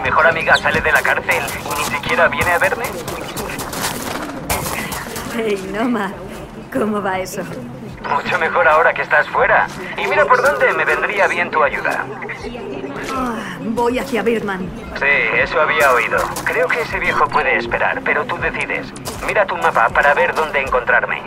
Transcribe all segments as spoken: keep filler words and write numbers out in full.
mejor amiga sale de la cárcel y ni siquiera viene a verme? Hey, Nomad. ¿Cómo va eso? Mucho mejor ahora que estás fuera. Y mira por dónde me vendría bien tu ayuda. Oh, voy hacia Birdman. Sí, eso había oído. Creo que ese viejo puede esperar, pero tú decides. Mira tu mapa para ver dónde encontrarme.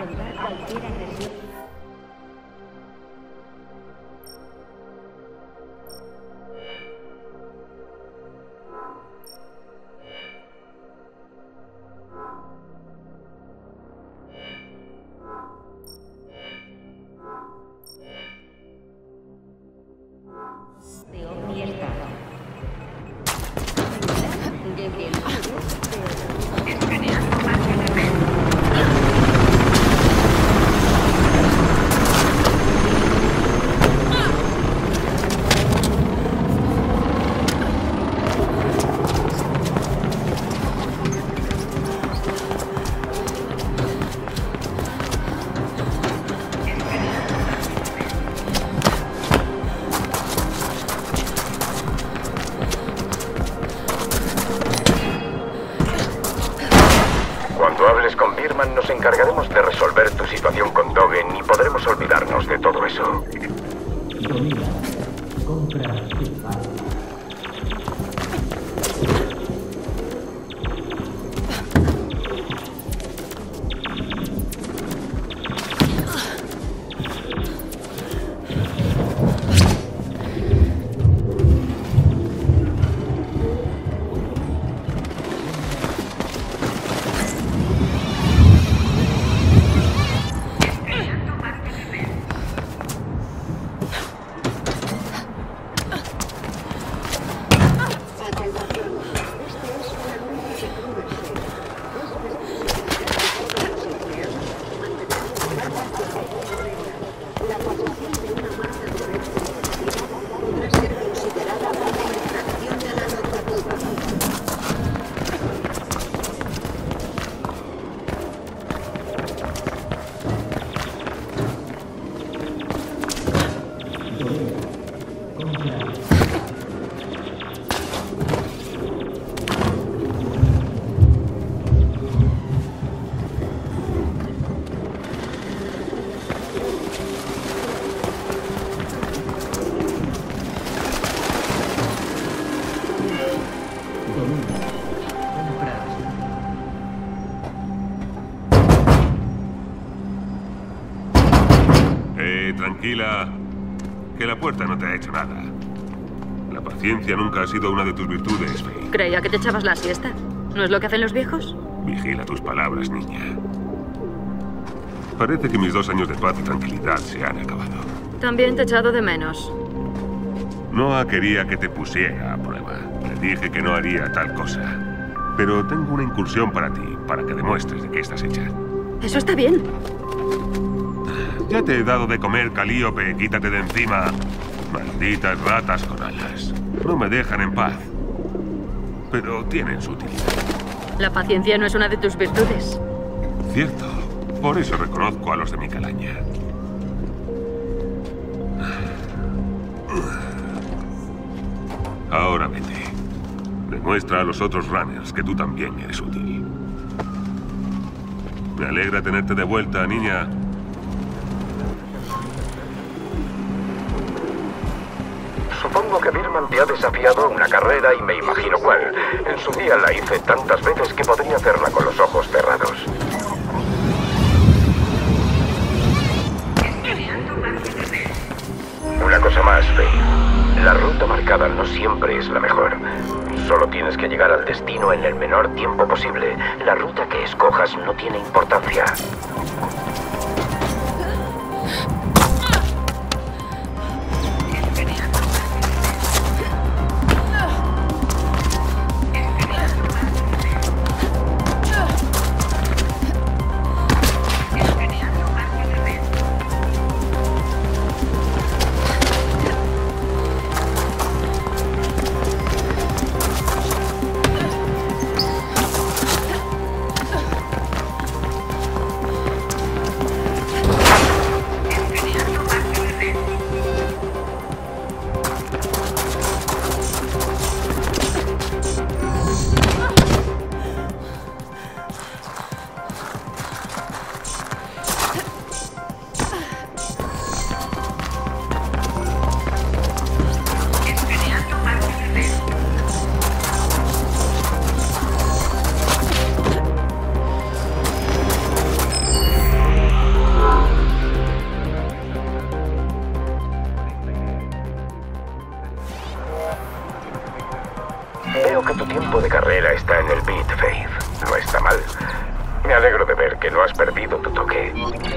Nos encargaremos de resolver tu situación con Dogen y podremos olvidarnos de todo eso. Domina. Compra. Tranquila, que la puerta no te ha hecho nada. La paciencia nunca ha sido una de tus virtudes, Faye. Creía que te echabas la siesta. ¿No es lo que hacen los viejos? Vigila tus palabras, niña. Parece que mis dos años de paz y tranquilidad se han acabado. También te he echado de menos. Noah quería que te pusiera a prueba. Le dije que no haría tal cosa. Pero tengo una incursión para ti, para que demuestres de qué estás hecha. Eso está bien. Ya te he dado de comer, Calíope. Quítate de encima. Malditas ratas con alas. No me dejan en paz. Pero tienen su utilidad. La paciencia no es una de tus virtudes. Cierto. Por eso reconozco a los de mi calaña. Ahora vete. Demuestra a los otros runners que tú también eres útil. Me alegra tenerte de vuelta, niña. Supongo que Birdman te ha desafiado a una carrera y me imagino cuál. En su día la hice tantas veces que podría hacerla con los ojos cerrados. Una cosa más, Faye. La ruta marcada no siempre es la mejor. Solo tienes que llegar al destino en el menor tiempo posible. La ruta que escojas no tiene importancia. Veo que tu tiempo de carrera está en el beat, Faith. No está mal. Me alegro de ver que no has perdido tu toque.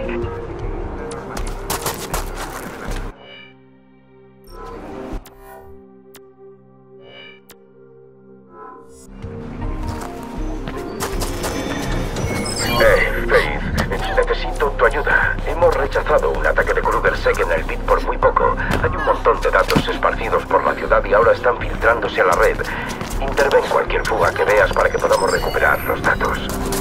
Eh, Faith, necesito tu ayuda. Hemos rechazado un ataque de Krugerseg en el beat por muy poco. Hay un montón de datos esparcidos por la ciudad y ahora están filtrándose a la red. Interven cualquier fuga que veas para que podamos recuperar los datos.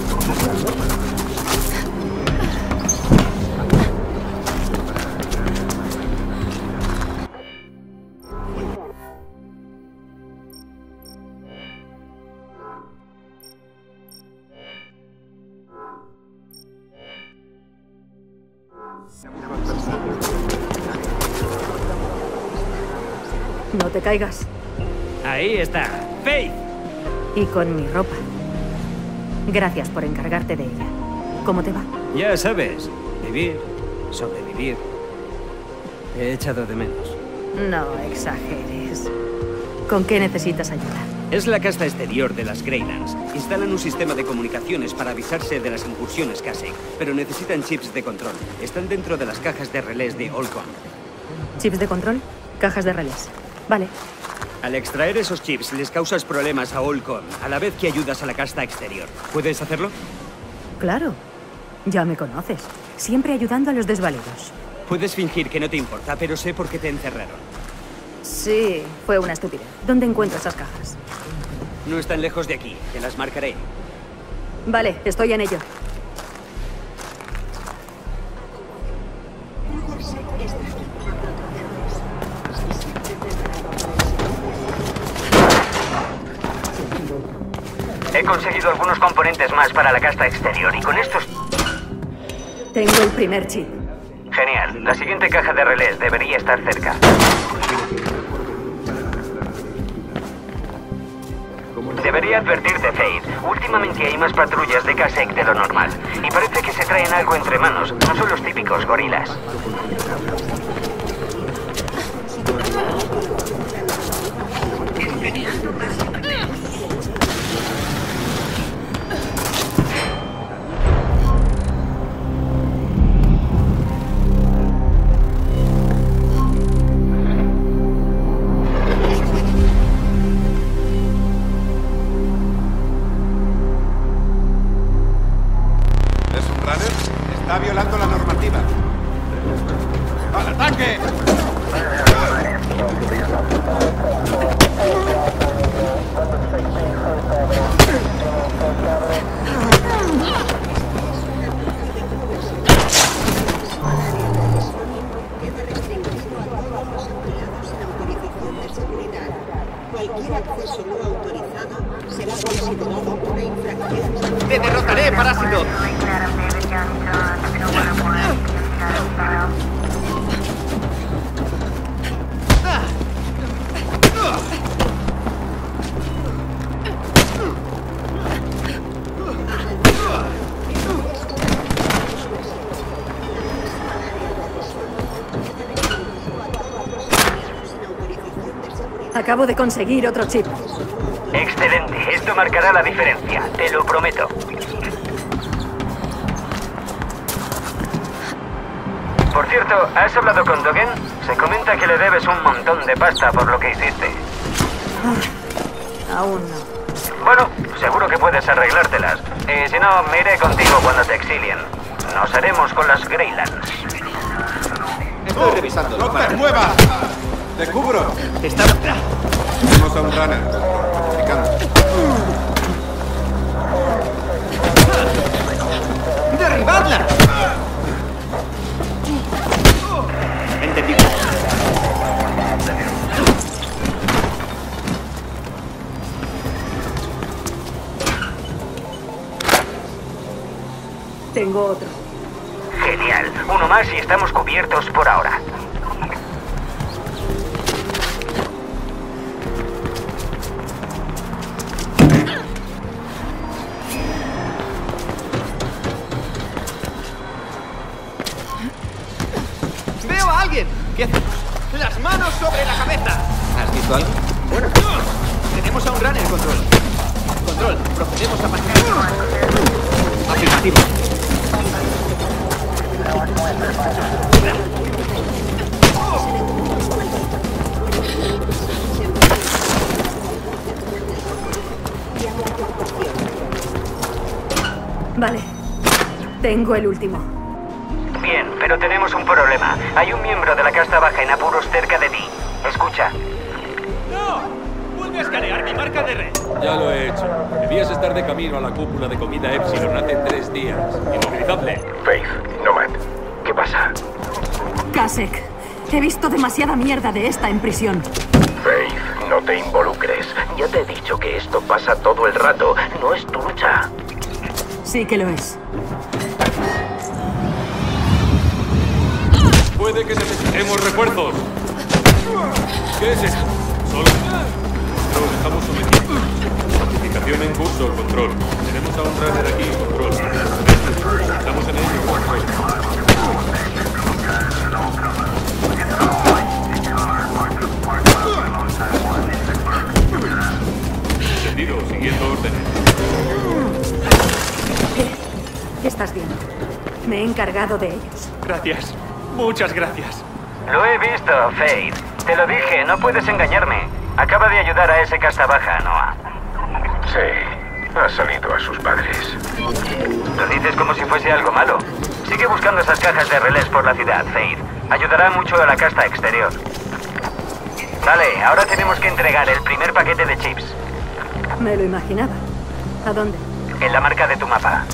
No te caigas. Ahí está. Faith. Y con mi ropa. Gracias por encargarte de ella. ¿Cómo te va? Ya sabes, vivir, sobrevivir. Te he echado de menos. No exageres. ¿Con qué necesitas ayuda? Es la casta exterior de las Greylands. Instalan un sistema de comunicaciones para avisarse de las incursiones Kasek, pero necesitan chips de control. Están dentro de las cajas de relés de Olcon. ¿Chips de control? Cajas de relés. Vale. Al extraer esos chips les causas problemas a Olcon, a la vez que ayudas a la casta exterior. ¿Puedes hacerlo? Claro. Ya me conoces. Siempre ayudando a los desvalidos. Puedes fingir que no te importa, pero sé por qué te encerraron. Sí, fue una estupidez. ¿Dónde encuentro esas cajas? No están lejos de aquí. Te las marcaré. Vale, estoy en ello. He conseguido algunos componentes más para la casta exterior y con estos... Tengo el primer chip. Genial. La siguiente caja de relés debería estar cerca. Debería advertirte, Faith. Últimamente hay más patrullas de Kasek de lo normal. Y parece que se traen algo entre manos. No son los típicos gorilas. Está violando la normativa. ¡Al ataque! Cualquier acceso no autorizado será considerado una infracción. ¡Te derrotaré, parásito! Acabo de conseguir otro chip. Excelente. Esto marcará la diferencia. Te lo prometo. Por cierto, ¿has hablado con Dogen? Se comenta que le debes un montón de pasta por lo que hiciste. Ah, aún no. Bueno, seguro que puedes arreglártelas. Y si no, me iré contigo cuando te exilien. Nos haremos con las Greylands. Estoy revisando. ¡No te muevas! ¡Te cubro! Está... Tenemos a un runner. Picando. ¡Derribadla! Entendido. Tengo otro. Genial. Uno más y estamos cubiertos por ahora. ¡Veo a alguien! ¿Qué hacemos? ¡Las manos sobre la cabeza! ¿Has visto algo? Bueno. Tenemos Tenemos a un runner, Control. Control, procedemos a marcar. Afirmativo. Vale. Tengo el último. Bien, pero tenemos un problema. Hay un miembro de la casta baja en apuros cerca de ti. Escucha. ¡No! ¡Vuelve a escanear mi marca de red! Ya lo he hecho. Debías estar de camino a la cúpula de comida Epsilon hace tres días. Inmovilizable. Faith, Nomad, ¿qué pasa? Kasek, he visto demasiada mierda de esta en prisión. Faith, no te involucres. Ya te he dicho que esto pasa todo el rato. No es tu lucha. Sí que lo es. Puede que necesitemos refuerzos. ¿Qué es esto? Solo... Lo dejamos sometido. Notificación en curso, Control. Tenemos a un runner aquí, Control. Estamos en ello, Control. Entendido, siguiendo órdenes. ¿Qué estás viendo? Me he encargado de ellos. Gracias. Muchas gracias. Lo he visto, Faith. Te lo dije, no puedes engañarme. Acaba de ayudar a ese casta baja, Noah. Sí, ha salido a sus padres. Lo dices como si fuese algo malo. Sigue buscando esas cajas de relés por la ciudad, Faith. Ayudará mucho a la casta exterior. Vale, ahora tenemos que entregar el primer paquete de chips. Me lo imaginaba. ¿A dónde? En la marca de tu mapa.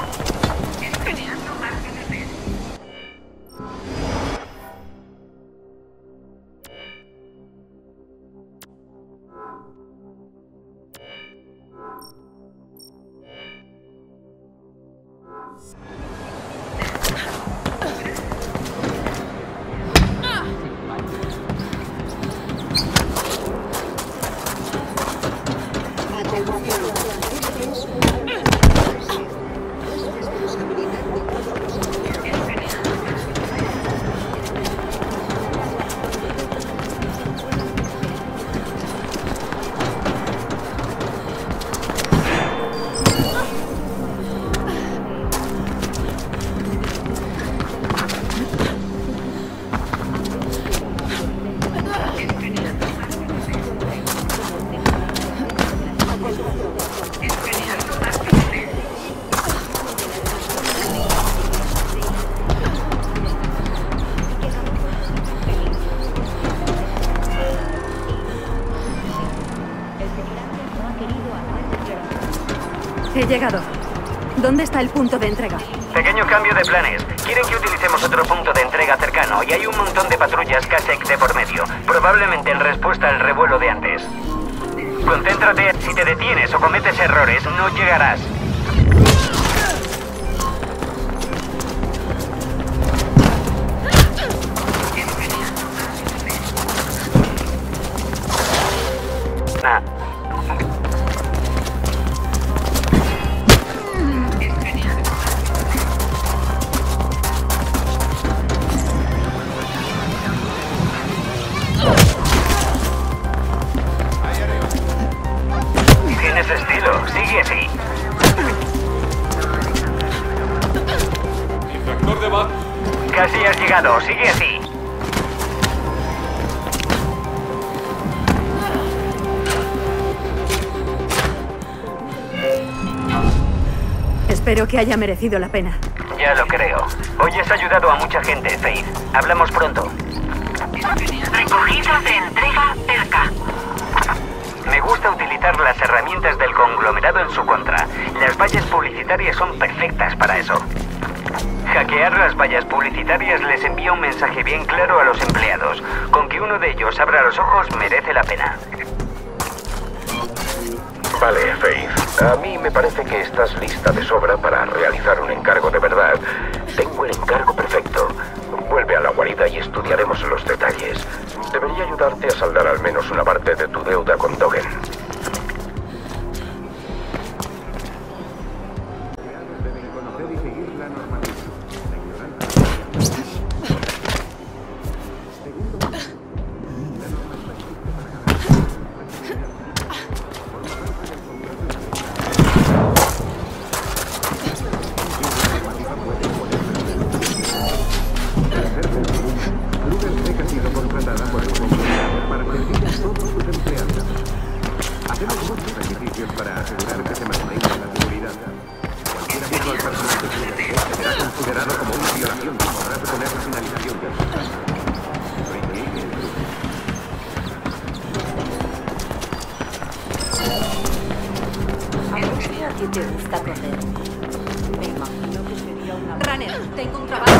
He llegado. ¿Dónde está el punto de entrega? Pequeño cambio de planes. Quieren que utilicemos otro punto de entrega cercano y hay un montón de patrullas Kasek de por medio. Probablemente en respuesta al revuelo de antes. Concéntrate. Si te detienes o cometes errores, no llegarás. Ah. Tienes estilo, sigue así. Infractor de baja. Casi has llegado, sigue así. Espero que haya merecido la pena. Ya lo creo. Hoy has ayudado a mucha gente, Faith. Hablamos pronto. Recogida de entrega cerca. Me gusta utilizar las herramientas del conglomerado en su contra. Las vallas publicitarias son perfectas para eso. Hackear las vallas publicitarias les envía un mensaje bien claro a los empleados. Con que uno de ellos abra los ojos merece la pena. Vale, Faith. A mí me parece que estás lista de sobra para realizar un encargo de verdad. Tengo el encargo perfecto. Vuelve a la guarida y estudiaremos los detalles. Debería ayudarte a saldar al menos una parte de tu deuda con Dogen. ¿Qué te gusta correr? Me imagino que sería una... Runner, tengo un trabajo.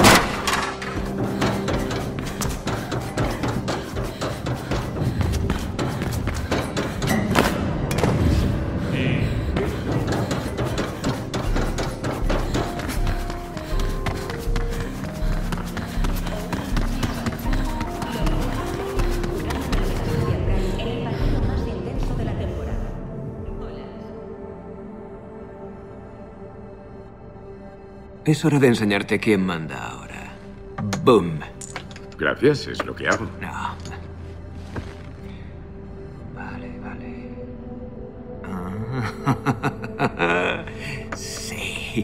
Es hora de enseñarte quién manda ahora. ¡Boom! Gracias, es lo que hago. No. Vale, vale. Ah. Sí.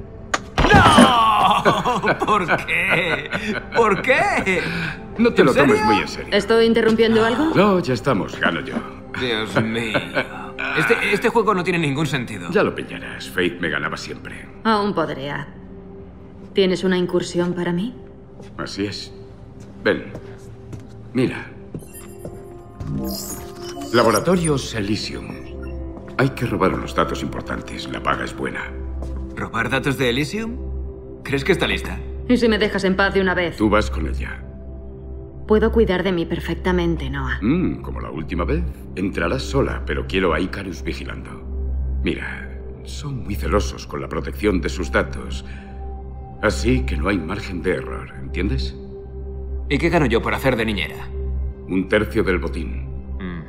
¡No! ¿Por qué? ¿Por qué? No te ¿En lo tomes serio? muy en serio. ¿Estoy interrumpiendo algo? No, ya estamos, gano yo. Dios mío. Este, este juego no tiene ningún sentido. Ya lo pillarás. Faith me ganaba siempre. Aún podría. ¿Tienes una incursión para mí? Así es. Ven. Mira. Laboratorios Elysium. Hay que robar unos datos importantes. La paga es buena. ¿Robar datos de Elysium? ¿Crees que está lista? ¿Y si me dejas en paz de una vez? Tú vas con ella. Puedo cuidar de mí perfectamente, Noah. Mm, como la última vez. Entrarás sola, pero quiero a Icarus vigilando. Mira, son muy celosos con la protección de sus datos. Así que no hay margen de error, ¿entiendes? ¿Y qué gano yo por hacer de niñera? Un tercio del botín. Mm.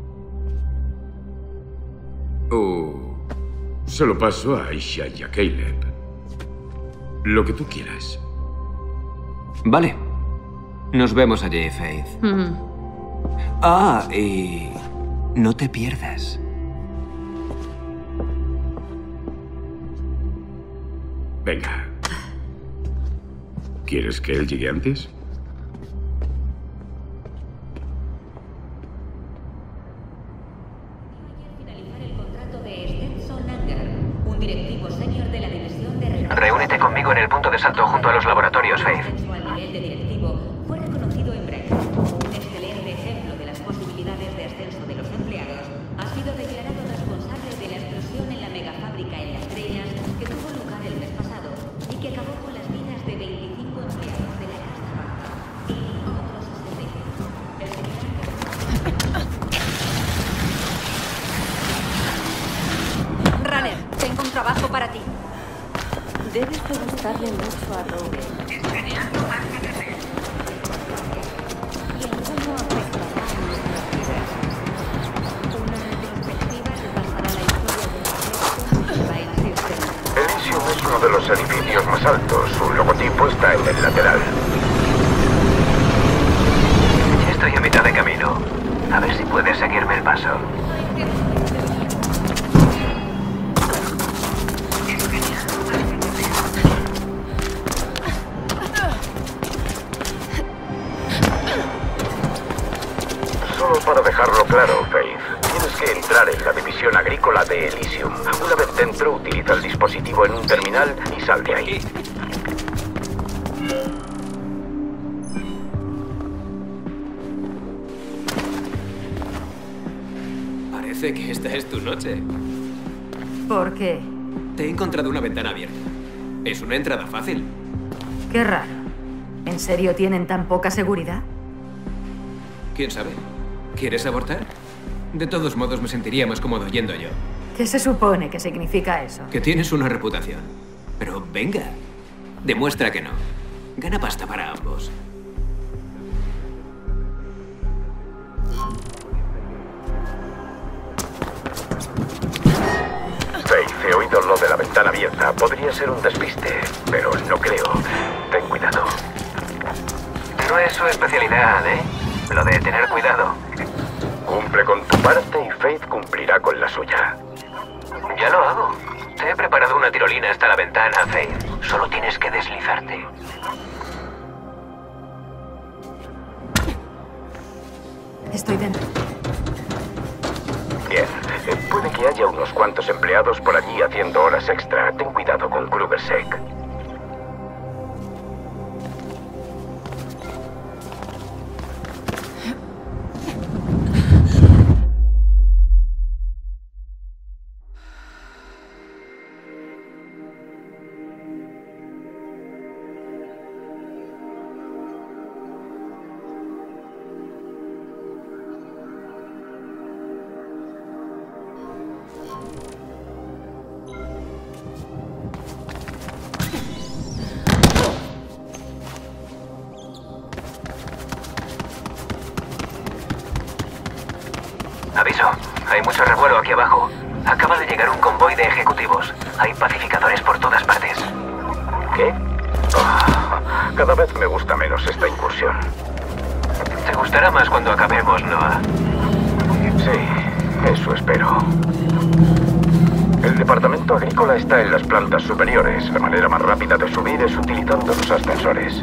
O se lo paso a Aisha y a Caleb. Lo que tú quieras. Vale. Nos vemos allí, Faith. Mm. Ah, y... no te pierdas. Venga. ¿Quieres que él llegue antes? Reúnete conmigo en el punto de salto junto a los laboratorios, Faith. Fue reconocido en Bright. Un excelente ejemplo de las posibilidades de ascenso de los empleados. Ha sido declarado responsable de la explosión en la megafábrica en Las Greinas que tuvo lugar el mes pasado y que acabó con las vidas de veinticinco empleados de la casa y otros servicios. El señor... Runner, tengo un trabajo para ti. Debes de gustarle mucho a Rogue. Escaneando margen de red. ¿Y en cómo afectará a nuestras vidas? Una retrospectiva repasará la historia de la red en sistema. Elysium es uno de los edificios más altos. Su logotipo está en el lateral. Ya estoy a mitad de camino. A ver si puedes seguirme el paso. Solo para dejarlo claro, Faith, tienes que entrar en la división agrícola de Elysium. Una vez dentro, utiliza el dispositivo en un terminal y sal de ahí. Parece que esta es tu noche. ¿Por qué? Te he encontrado una ventana abierta. Es una entrada fácil. Qué raro. ¿En serio tienen tan poca seguridad? ¿Quién sabe? ¿Quieres abortar? De todos modos, me sentiría más cómodo yendo yo. ¿Qué se supone que significa eso? Que tienes una reputación. Pero venga, demuestra que no. Gana pasta para ambos. Faith, he oído lo de la ventana abierta. Podría ser un despiste, pero no creo. Ten cuidado. No es su especialidad, ¿eh? Lo de tener cuidado. Cumple con tu parte y Faith cumplirá con la suya. Ya lo hago. Te he preparado una tirolina hasta la ventana, Faith. Solo tienes que deslizarte. Estoy dentro. Bien. Eh, puede que haya unos cuantos empleados por allí haciendo horas extra. Ten cuidado con KrugerSec. Aviso, hay mucho revuelo aquí abajo. Acaba de llegar un convoy de ejecutivos. Hay pacificadores por todas partes. ¿Qué? Oh, cada vez me gusta menos esta incursión. Te gustará más cuando acabemos, Noah. Sí, eso espero. El departamento agrícola está en las plantas superiores. La manera más rápida de subir es utilizando los ascensores.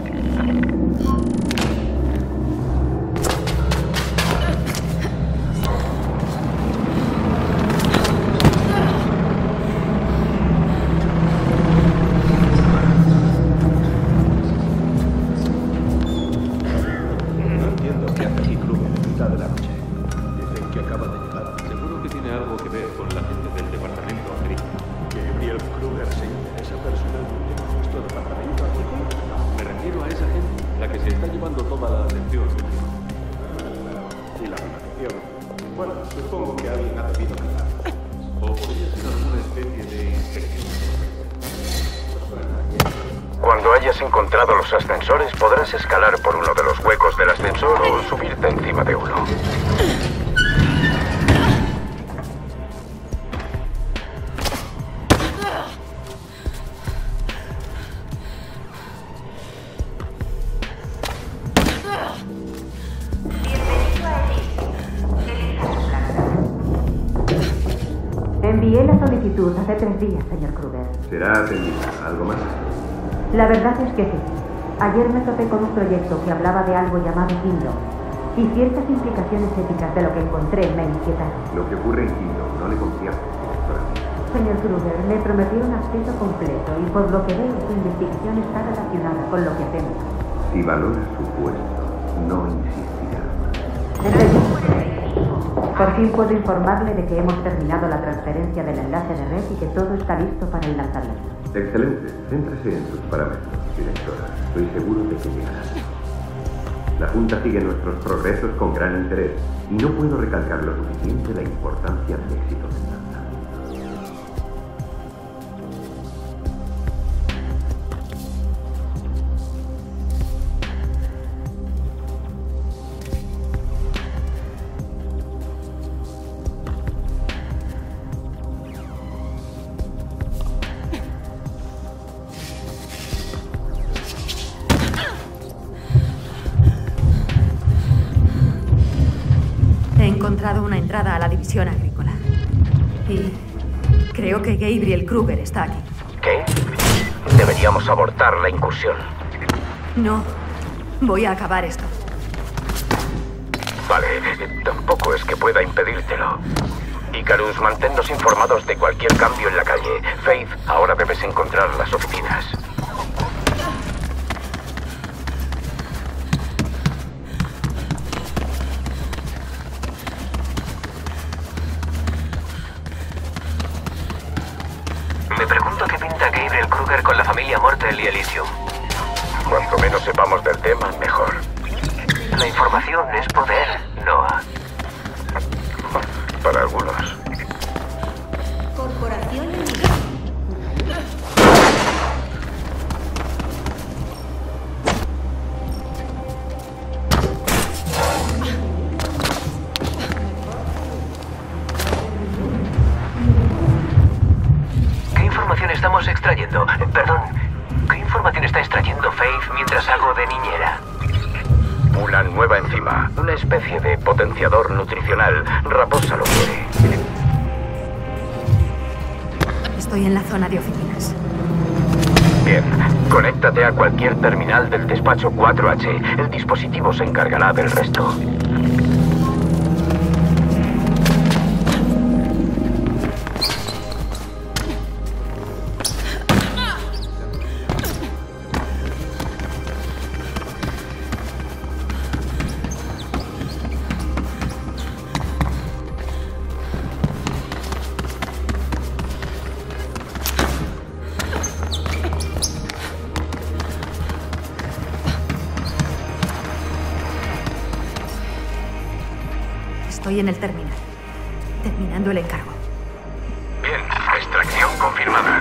Cuando hayas encontrado los ascensores, podrás escalar por uno de los huecos del ascensor o subirte encima de uno. Envié la solicitud hace tres días, señor Kruger. ¿Será atendida? ¿Algo más? La verdad es que sí. Ayer me topé con un proyecto que hablaba de algo llamado Kingdom. Y ciertas implicaciones éticas de lo que encontré me inquietaron. Lo que ocurre en Kingdom no le concierne, directora. Señor Kruger, me prometieron acceso completo y por lo que veo su investigación está relacionada con lo que hacemos. Si valora su puesto, no insistirá. Por fin puedo informarle de que hemos terminado la transferencia del enlace de red y que todo está listo para el lanzamiento. Excelente. Céntrese en sus parámetros, directora. Estoy seguro de que llegará. La Junta sigue nuestros progresos con gran interés y no puedo recalcar lo suficiente la importancia del éxito del lanzamiento. He encontrado una entrada a la división agrícola. Y creo que Gabriel Kruger está aquí. ¿Qué? Deberíamos abortar la incursión. No. Voy a acabar esto. Vale, tampoco es que pueda impedírtelo. Icarus, manténnos informados de cualquier cambio en la calle. Faith, ahora debes encontrar las oficinas. Me pregunto qué pinta Gabriel Kruger con la familia Mortel y Elysium. Cuanto menos sepamos del tema, mejor. La información es poder, Noah. Para algunos. Corporación ¿Qué información estamos extrayendo? Perdón, ¿qué información está extrayendo Faith mientras hago de niñera? Una nueva enzima, una especie de potenciador nutricional. Raposa lo quiere. Estoy en la zona de oficinas. Bien, conéctate a cualquier terminal del despacho cuatro H. El dispositivo se encargará del resto. Estoy en el terminal, terminando el encargo. Bien, extracción confirmada.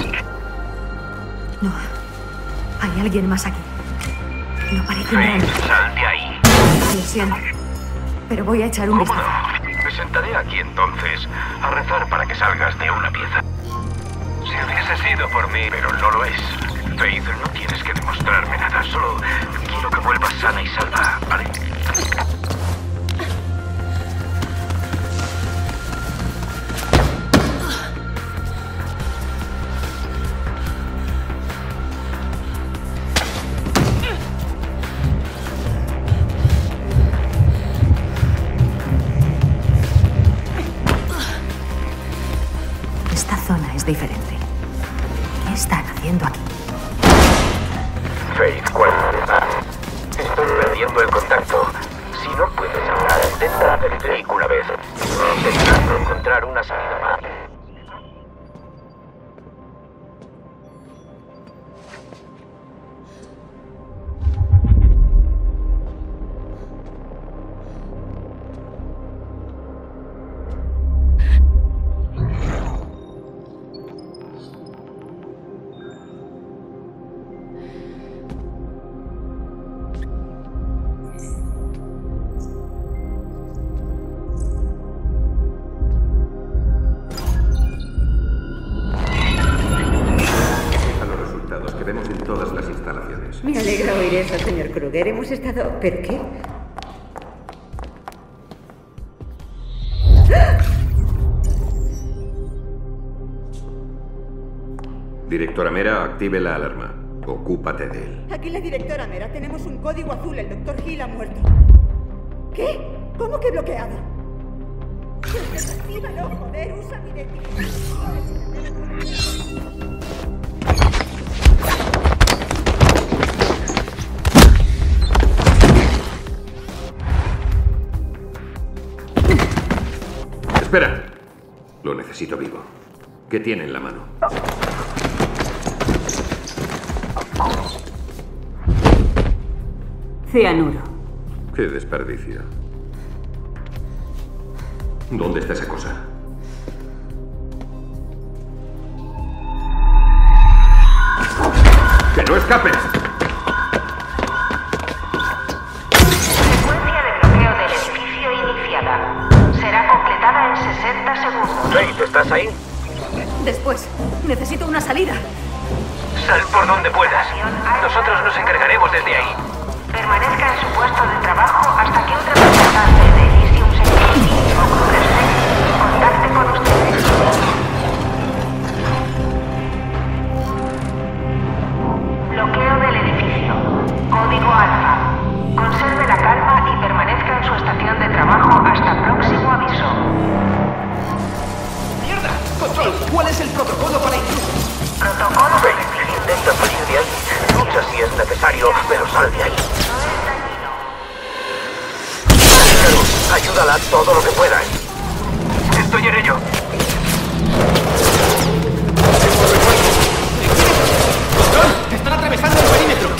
No, hay alguien más aquí. No parece Faith, grande. sal de ahí. Lo siento, pero voy a echar un vistazo. Me sentaré aquí entonces a rezar para que salgas de una pieza. Si hubiese sido por mí, pero no lo es. Faith, no tienes que demostrarme nada, solo quiero que vuelvas sana y salva, ¿vale? Esta zona es diferente. ¿Qué están haciendo aquí? Faith, ¿cuál es? Estoy perdiendo el contacto. Si no puedes hablar, intenta hacer clic una vez. Intentando encontrar una salida más. Me alegra oír eso, señor Kruger. Hemos estado... ¿Pero qué? Directora Mera, active la alarma. Ocúpate de él. Aquí la directora Mera. Tenemos un código azul. El doctor Hill ha muerto. ¿Qué? ¿Cómo que bloqueado? Desactívalo, joder. Usa mi identificación. Espera. Lo necesito vivo. ¿Qué tiene en la mano? Cianuro. Qué desperdicio. ¿Dónde está esa cosa? ¡Que no escapes! Secuencia de bloqueo del edificio iniciada. Será completada en sesenta segundos. Faith, ¿estás ahí? Después. Necesito una salida. Sal por donde puedas. Nosotros nos encargaremos desde ahí. Permanezca en su puesto de trabajo hasta que un representante de Elysium Security o Kruger contacte con ustedes. Bloqueo del edificio. Código alfa. Conserve la calma y permanezca en su estación de trabajo hasta próximo aviso. ¡Mierda! ¡Control! ¿Cuál es el protocolo para intrusos? Protocolo. Faith, intenta salir de ahí. Lucha si es necesario, pero sal de ahí. Ayúdala todo lo que puedas. Estoy en ello. ¡Control! ¡Están atravesando el perímetro!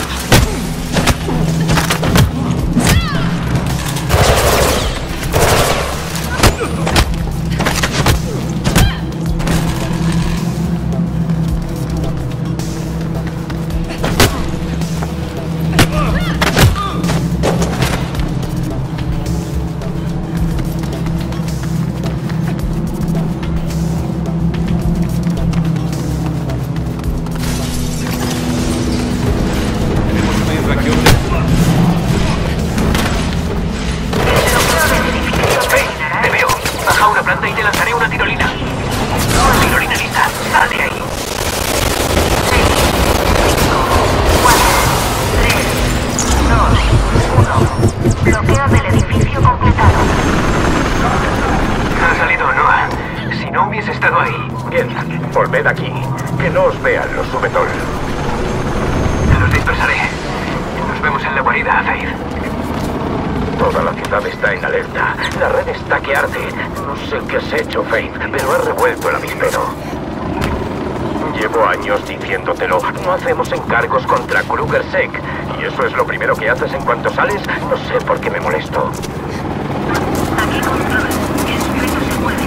Volved aquí. Que no os vean los Subetol. Los dispersaré. Nos vemos en la guarida, Faith. Toda la ciudad está en alerta. La red está que arde. No sé qué has hecho, Faith, pero has revuelto el avispero. Llevo años diciéndotelo. No hacemos encargos contra Kruger Sec. ¿Y eso es lo primero que haces en cuanto sales? No sé por qué me molesto. Aquí control. El sujeto se mueve.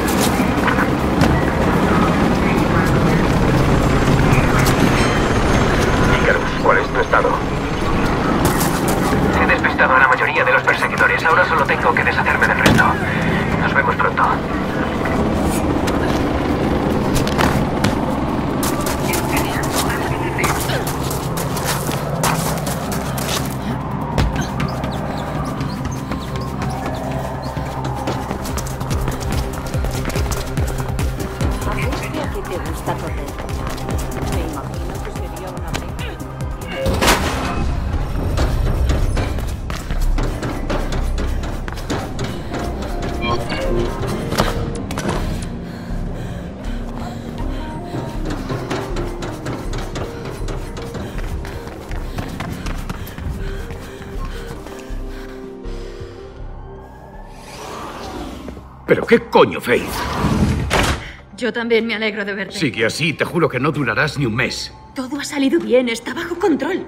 ¿Cuál es tu estado? He despistado a la mayoría de los perseguidores. Ahora solo tengo que deshacerme del resto. Nos vemos pronto. ¿Pero qué coño, Faith? Yo también me alegro de verte. Sigue así, te juro que no durarás ni un mes. Todo ha salido bien, está bajo control.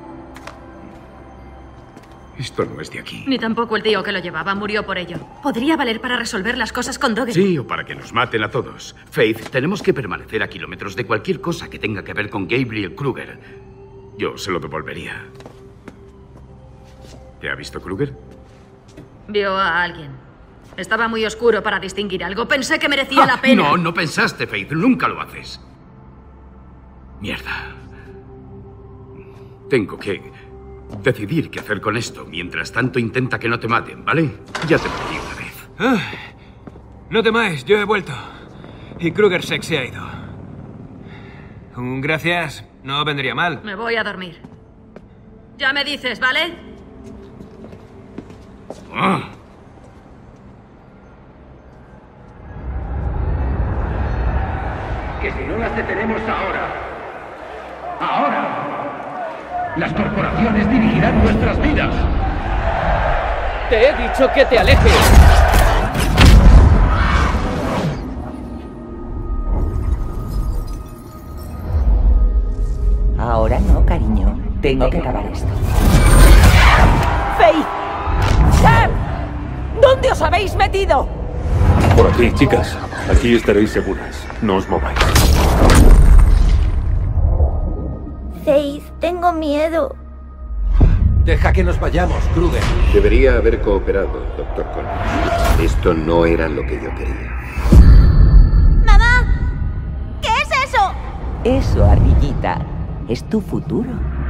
Esto no es de aquí. Ni tampoco el tío que lo llevaba murió por ello. Podría valer para resolver las cosas con Dogger. Sí, o para que nos maten a todos. Faith, tenemos que permanecer a kilómetros de cualquier cosa que tenga que ver con Gabriel Kruger. Yo se lo devolvería. ¿Te ha visto Kruger? Vio a alguien. Estaba muy oscuro para distinguir algo. Pensé que merecía ah, la pena. No, no pensaste, Faith. Nunca lo haces. Mierda. Tengo que decidir qué hacer con esto. Mientras tanto, intenta que no te maten, ¿vale? Ya te lo pedí una vez. Ah, no temáis, yo he vuelto. Y Krugersek se ha ido. Un gracias no vendría mal. Me voy a dormir. Ya me dices, ¿vale? Ah. Que si no las detenemos ahora, ahora, las corporaciones dirigirán nuestras vidas. Te he dicho que te alejes. Ahora no, cariño. Tengo que acabar esto. ¡Faith! ¡Sam! ¿Dónde os habéis metido? Por aquí, chicas. Aquí estaréis seguras. No os mováis. Faith, tengo miedo. Deja que nos vayamos, Kruger. Debería haber cooperado, doctor Connors. Esto no era lo que yo quería. ¡Mamá! ¿Qué es eso? Eso, ardillita, es tu futuro.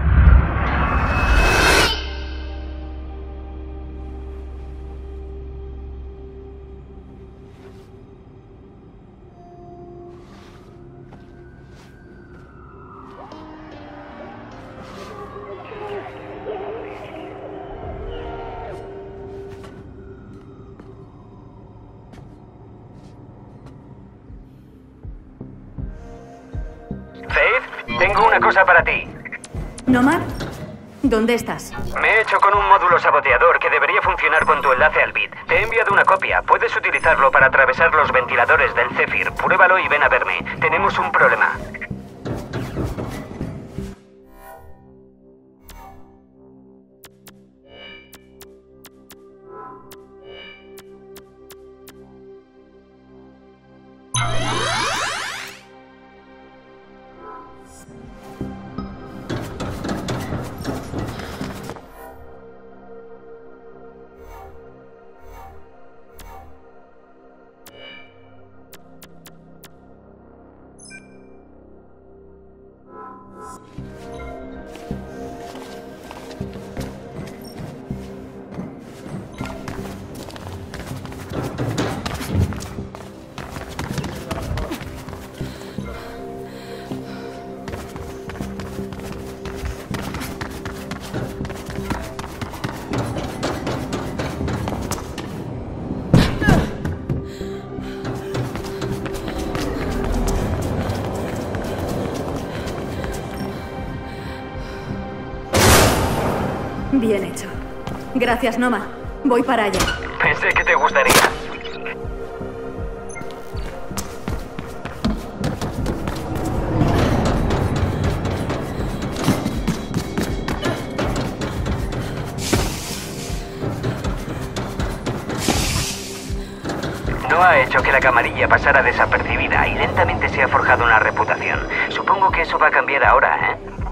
Tengo una cosa para ti. ¿Nomad? ¿Dónde estás? Me he hecho con un módulo saboteador que debería funcionar con tu enlace al bit. Te he enviado una copia. Puedes utilizarlo para atravesar los ventiladores del Zephyr. Pruébalo y ven a verme. Tenemos un problema. Bien hecho. Gracias, Noma. Voy para allá. Pensé que te gustaría. No ha hecho que la camarilla pasara desapercibida y lentamente se ha forjado una reputación. Supongo que eso va a cambiar ahora, ¿eh?